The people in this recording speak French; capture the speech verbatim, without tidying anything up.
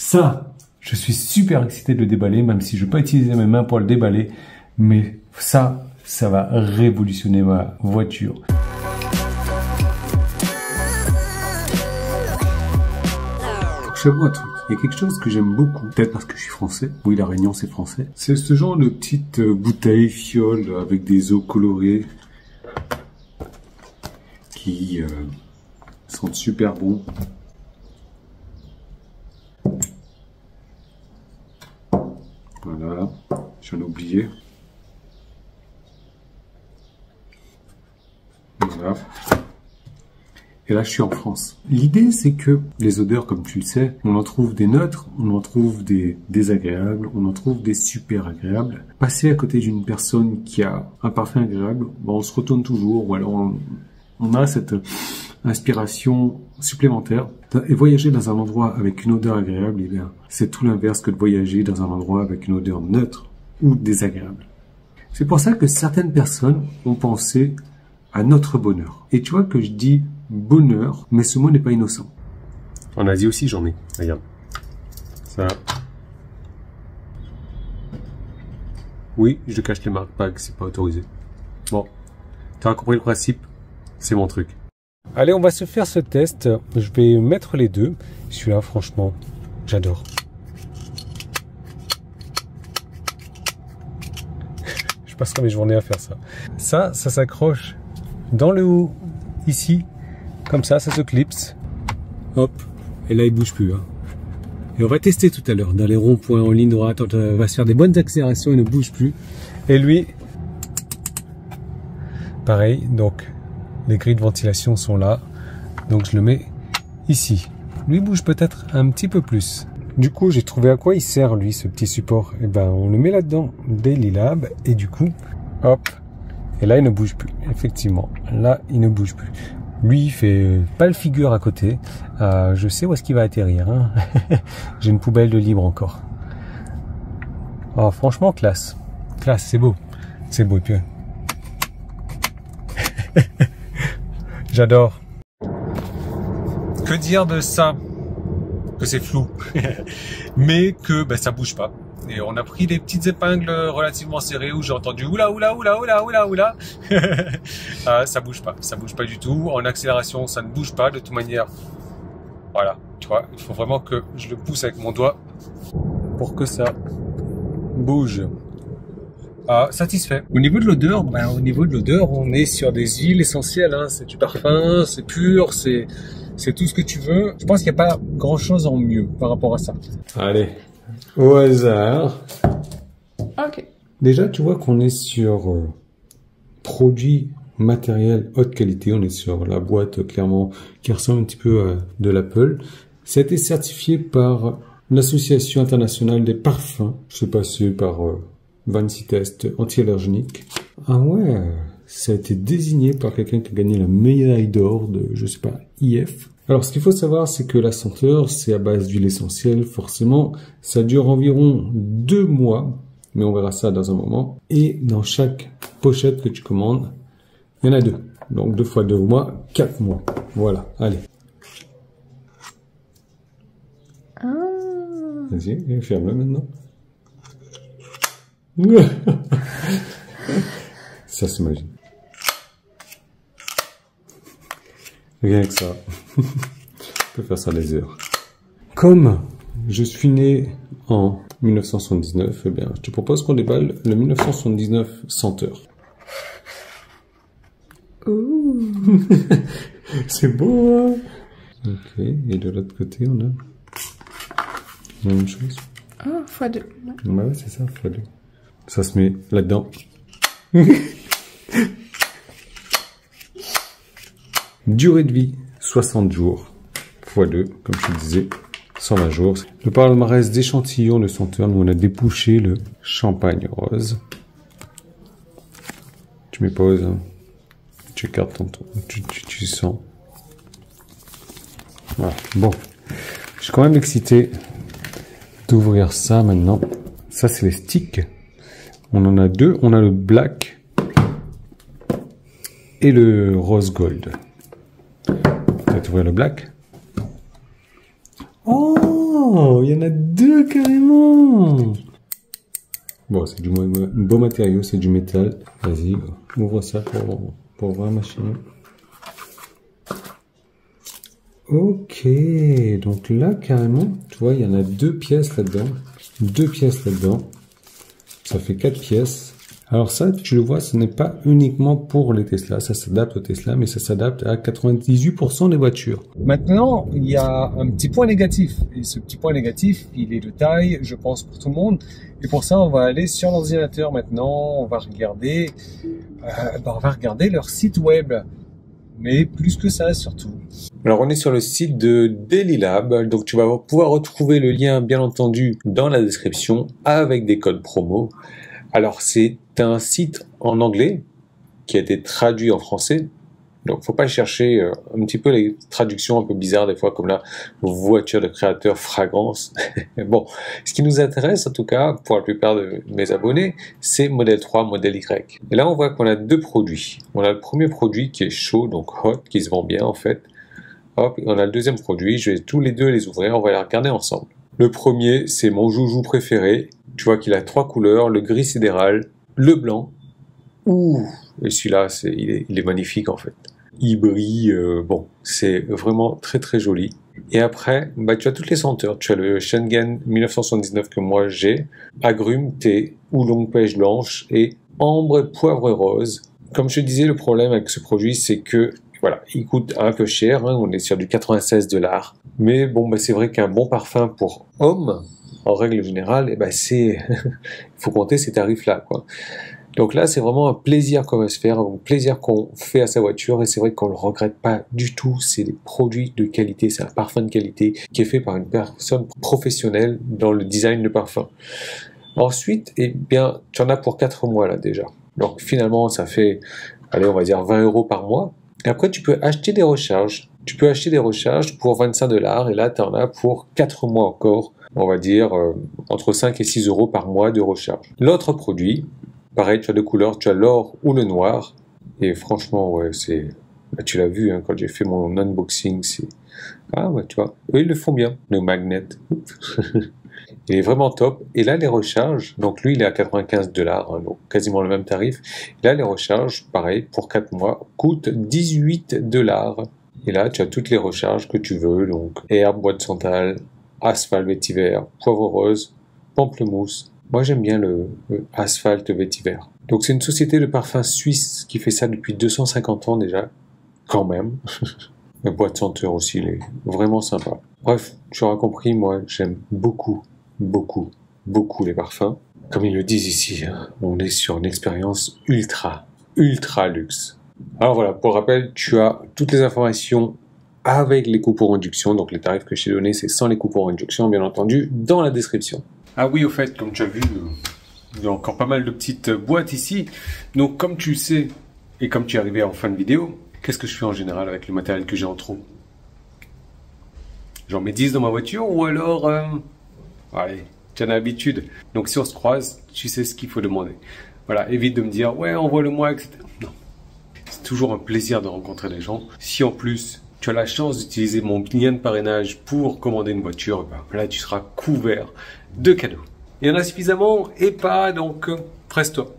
ça, je suis super excité de le déballer, même si je ne vais pas utiliser mes mains pour le déballer. Mais ça, ça va révolutionner ma voiture. Je vois un truc. Il y a quelque chose que j'aime beaucoup, peut-être parce que je suis français. Oui, la Réunion, c'est français. C'est ce genre de petite bouteille fiole avec des eaux colorées qui euh, sentent super bon. Voilà, j'en ai oublié. Voilà. Et là, je suis en France. L'idée, c'est que les odeurs, comme tu le sais, on en trouve des neutres, on en trouve des désagréables, on en trouve des super agréables. Passer à côté d'une personne qui a un parfum agréable, ben, on se retourne toujours, ou alors on, on a cette inspiration supplémentaire. Et voyager dans un endroit avec une odeur agréable, eh bien, c'est tout l'inverse que de voyager dans un endroit avec une odeur neutre ou désagréable. C'est pour ça que certaines personnes ont pensé à notre bonheur. Et tu vois que je dis bonheur, mais ce mot n'est pas innocent. En Asie aussi, j'en ai. Regarde. Ça. Oui, je cache les marques P A G, c'est pas autorisé. Bon, tu as compris le principe, c'est mon truc. Allez, on va se faire ce test. Je vais mettre les deux. Celui-là, franchement, j'adore. Je passerai mes journées à faire ça. Ça, ça s'accroche dans le haut, ici. Comme ça, ça se clipse. Hop. Et là, il bouge plus. Hein. Et on va tester tout à l'heure dans les ronds-points en ligne droite. On va se faire des bonnes accélérations, il ne bouge plus. Et lui, pareil. Donc, les grilles de ventilation sont là. Donc, je le mets ici. Lui bouge peut-être un petit peu plus. Du coup, j'ai trouvé à quoi il sert, lui, ce petit support. Et ben, on le met là-dedans, Daily Lab. Et du coup, hop. Et là, il ne bouge plus. Effectivement, là, il ne bouge plus. Lui, il fait pas le figure à côté. Euh, je sais où est-ce qu'il va atterrir. Hein. J'ai une poubelle de libre encore. Oh, franchement, classe. Classe, c'est beau. C'est beau, tu vois. J'adore. Que dire de ça? Que c'est flou. Mais que ben, ça bouge pas. Et on a pris des petites épingles relativement serrées où j'ai entendu oula oula oula oula oula oula. Ah, ça bouge pas, ça bouge pas du tout. En accélération, ça ne bouge pas de toute manière. Voilà, tu vois, il faut vraiment que je le pousse avec mon doigt pour que ça bouge. Ah, satisfait. Au niveau de l'odeur, ben, au niveau de l'odeur, on est sur des huiles essentielles. Hein. C'est du parfum, c'est pur, c'est c'est tout ce que tu veux. Je pense qu'il n'y a pas grand chose en mieux par rapport à ça. Allez. Au hasard. Ok. Déjà, tu vois qu'on est sur euh, produits matériel haute qualité. On est sur la boîte, clairement, qui ressemble un petit peu à de l'Apple. Ça a été certifié par l'Association internationale des parfums. C'est passé par euh, Vanity Test anti-allergénique. Ah ouais, ça a été désigné par quelqu'un qui a gagné la médaille d'or de, je sais pas, I F. Alors, ce qu'il faut savoir, c'est que la senteur, c'est à base d'huile essentielle. Forcément, ça dure environ deux mois. Mais on verra ça dans un moment. Et dans chaque pochette que tu commandes, il y en a deux. Donc, deux fois deux mois, quatre mois. Voilà, allez. Ah. Vas-y, ferme-le maintenant. Ça s'imagine. Rien que ça. On peut faire ça des heures. Comme je suis né en mille neuf cent soixante-dix-neuf, eh bien, je te propose qu'on déballe le mille neuf cent soixante-dix-neuf senteur. Ouh. C'est beau, hein? Ok, et de l'autre côté, on a la même chose. Ah, fois deux. Bah ouais, c'est ça, fois deux. Ça se met là-dedans. Durée de vie, soixante jours, fois deux, comme je te disais, cent vingt jours. Le palmarès d'échantillons de senteurs, nous on a dépouché le champagne rose. Tu mets pause, hein. Tu écartes ton tour, tu, tu, tu sens. Voilà, bon. Je suis quand même excité d'ouvrir ça maintenant. Ça c'est les sticks. On en a deux, on a le black et le rose gold. On va ouvrir le black. Oh, Oh, il y en a deux carrément. Bon, c'est du beau matériau, c'est du métal. Vas-y, ouvre ça pour, pour voir ma chaîne. Ok, donc là, carrément, tu vois, il y en a deux pièces là-dedans. Deux pièces là-dedans. Ça fait quatre pièces. Alors ça, tu le vois, ce n'est pas uniquement pour les Tesla. Ça s'adapte aux Tesla, mais ça s'adapte à quatre-vingt-dix-huit pour cent des voitures. Maintenant, il y a un petit point négatif. Et ce petit point négatif, il est de taille, je pense, pour tout le monde. Et pour ça, on va aller sur l'ordinateur maintenant. On va regarder, euh, bah, on va regarder leur site web. Mais plus que ça, surtout. Alors, on est sur le site de Dailylab. Donc, tu vas pouvoir retrouver le lien, bien entendu, dans la description avec des codes promo. Alors, c'est un site en anglais qui a été traduit en français. Donc, faut pas chercher euh, un petit peu les traductions un peu bizarres des fois, comme la voiture de créateur fragrance. Bon, ce qui nous intéresse, en tout cas, pour la plupart de mes abonnés, c'est modèle trois, modèle Y. Et là, on voit qu'on a deux produits. On a le premier produit qui est chaud, donc hot, qui se vend bien en fait. Hop, et on a le deuxième produit. Je vais tous les deux les ouvrir, on va les regarder ensemble. Le premier, c'est mon joujou préféré. Tu vois qu'il a trois couleurs, le gris sidéral, le blanc. Ouh, et celui-là, c'est, il, est, il est magnifique en fait. Il brille, euh, bon, c'est vraiment très très joli. Et après, bah, tu as toutes les senteurs. Tu as le Schengen mille neuf cent soixante-dix-neuf que moi j'ai, agrumes, thé, oolong pêche blanche et ambre, poivre rose. Comme je te disais, le problème avec ce produit, c'est que voilà, il coûte un peu cher, hein, on est sur du quatre-vingt-seize dollars. Mais bon, bah, c'est vrai qu'un bon parfum pour homme, en règle générale, eh ben, c'est, il faut compter ces tarifs-là, quoi. Donc là, c'est vraiment un plaisir qu'on va se faire, un plaisir qu'on fait à sa voiture, et c'est vrai qu'on le regrette pas du tout. C'est des produits de qualité, c'est un parfum de qualité qui est fait par une personne professionnelle dans le design de parfum. Ensuite, eh bien, tu en as pour quatre mois là déjà. Donc finalement, ça fait, allez, on va dire vingt euros par mois. Et après, tu peux acheter des recharges. Tu peux acheter des recharges pour vingt-cinq dollars, et là, tu en as pour quatre mois encore. On va dire euh, entre cinq et six euros par mois de recharge. L'autre produit, pareil, tu as deux couleurs, tu as l'or ou le noir. Et franchement, ouais, c'est, bah, tu l'as vu hein, quand j'ai fait mon unboxing, c'est, ah ouais, tu vois, eux ils le font bien, le magnet. Il est vraiment top. Et là, les recharges, donc lui, il est à quatre-vingt-quinze dollars, hein, donc quasiment le même tarif. Et là, les recharges, pareil, pour quatre mois, coûtent dix-huit dollars. Et là, tu as toutes les recharges que tu veux, donc herbe, bois de santal, asphalte vétiver, poivre rose, pamplemousse. Moi, j'aime bien le, le asphalte vétiver. Donc, c'est une société de parfums suisse qui fait ça depuis deux cent cinquante ans déjà, quand même. Le bois de senteur aussi, il est vraiment sympa. Bref, tu auras compris, moi, j'aime beaucoup, beaucoup, beaucoup les parfums. Comme ils le disent ici, hein, on est sur une expérience ultra, ultra luxe. Alors voilà, pour rappel, tu as toutes les informations avec les coûts pour réduction. Donc, les tarifs que je t'ai donnés, c'est sans les coûts pour réduction, bien entendu, dans la description. Ah oui, au fait, comme tu as vu, il y a encore pas mal de petites boîtes ici. Donc, comme tu sais, et comme tu es arrivé en fin de vidéo, qu'est-ce que je fais en général avec le matériel que j'ai en trop? J'en mets dix dans ma voiture ou alors... Euh... Allez, tu en as l'habitude. Donc, si on se croise, tu sais ce qu'il faut demander. Voilà, évite de me dire, ouais, envoie-le-moi, et cetera. Non. C'est toujours un plaisir de rencontrer des gens. Si en plus, tu as la chance d'utiliser mon lien de parrainage pour commander une voiture, ben là, tu seras couvert de cadeaux. Il y en a suffisamment et pas, donc, euh, presse-toi.